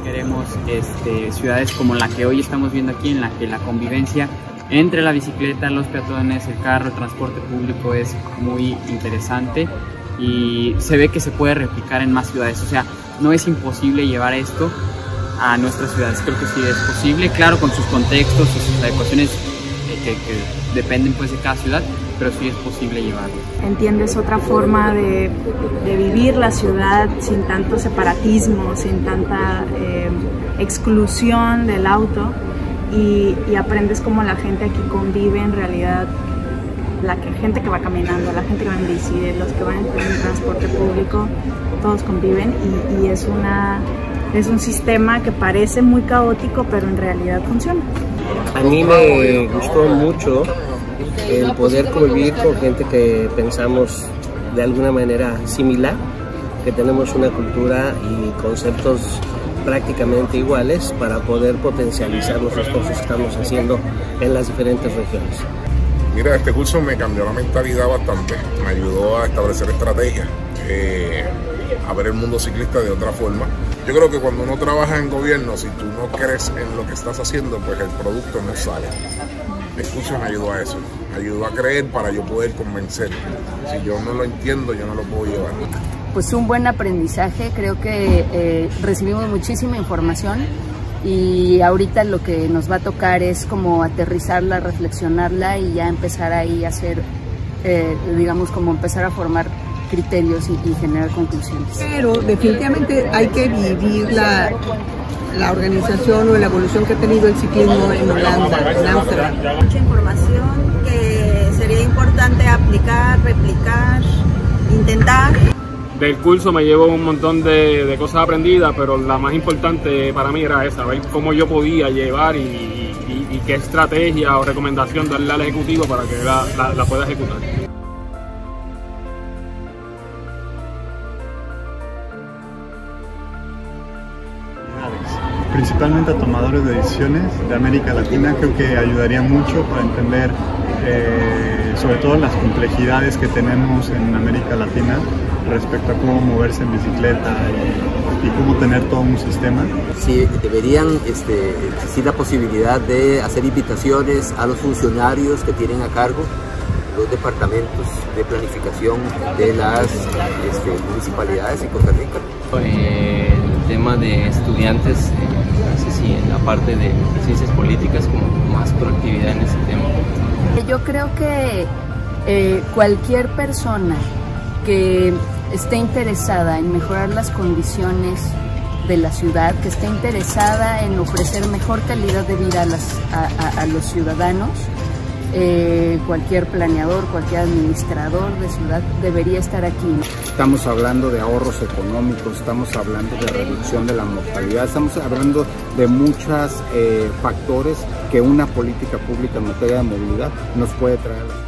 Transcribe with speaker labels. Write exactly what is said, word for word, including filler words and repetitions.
Speaker 1: queremos este, ciudades como la que hoy estamos viendo aquí, en la que la convivencia entre la bicicleta, los peatones, el carro, el transporte público es muy interesante y se ve que se puede replicar en más ciudades. O sea, no es imposible llevar esto a nuestras ciudades, creo que sí es posible, claro, con sus contextos, sus adecuaciones eh, que, que dependen pues de cada ciudad, pero sí es posible llevarlo.
Speaker 2: Entiendes otra forma de, de vivir la ciudad sin tanto separatismo, sin tanta eh, exclusión del auto y, y aprendes cómo la gente aquí convive en realidad, la que, gente que va caminando, la gente que va en bici, los que van en el transporte público, todos conviven y, y es, una, es un sistema que parece muy caótico, pero en realidad funciona.
Speaker 3: A mí me gustó mucho el poder convivir con gente que pensamos de alguna manera similar, que tenemos una cultura y conceptos prácticamente iguales para poder potencializar los esfuerzos que estamos haciendo en las diferentes regiones.
Speaker 4: Mira, este curso me cambió la mentalidad bastante, me ayudó a establecer estrategias, eh, a ver el mundo ciclista de otra forma. Yo creo que cuando uno trabaja en gobierno, si tú no crees en lo que estás haciendo, pues el producto no sale. El curso me ayudó a eso, me ayudó a creer para yo poder convencer. Si yo no lo entiendo, yo no lo puedo llevar.
Speaker 5: Pues un buen aprendizaje, creo que eh, recibimos muchísima información y ahorita lo que nos va a tocar es como aterrizarla, reflexionarla y ya empezar ahí a hacer, eh, digamos, como empezar a formar criterios y, y generar conclusiones.
Speaker 6: Pero definitivamente hay que vivir la, la organización o la evolución que ha tenido el ciclismo en Holanda, en Ámsterdam.
Speaker 7: Mucha información que sería importante aplicar, replicar, intentar.
Speaker 8: Del curso me llevo un montón de, de cosas aprendidas, pero la más importante para mí era esa, ver cómo yo podía llevar y, y, y qué estrategia o recomendación darle al ejecutivo para que la, la, la pueda ejecutar.
Speaker 9: Principalmente a tomadores de decisiones de América Latina, creo que ayudaría mucho para entender eh, sobre todo las complejidades que tenemos en América Latina respecto a cómo moverse en bicicleta y, y cómo tener todo un sistema.
Speaker 10: Sí, deberían este, existir la posibilidad de hacer invitaciones a los funcionarios que tienen a cargo los departamentos de planificación de las este, municipalidades en Costa Rica.
Speaker 11: Eh, el tema de estudiantes, eh, no sé si en la parte de ciencias políticas como más proactividad en ese tema.
Speaker 5: Yo creo que eh, cualquier persona que esté interesada en mejorar las condiciones de la ciudad, que esté interesada en ofrecer mejor calidad de vida a, las, a, a, a los ciudadanos, Eh, cualquier planeador, cualquier administrador de ciudad debería estar aquí.
Speaker 12: Estamos hablando de ahorros económicos, estamos hablando de reducción de la mortalidad, estamos hablando de muchos eh, factores que una política pública en materia de movilidad nos puede traer.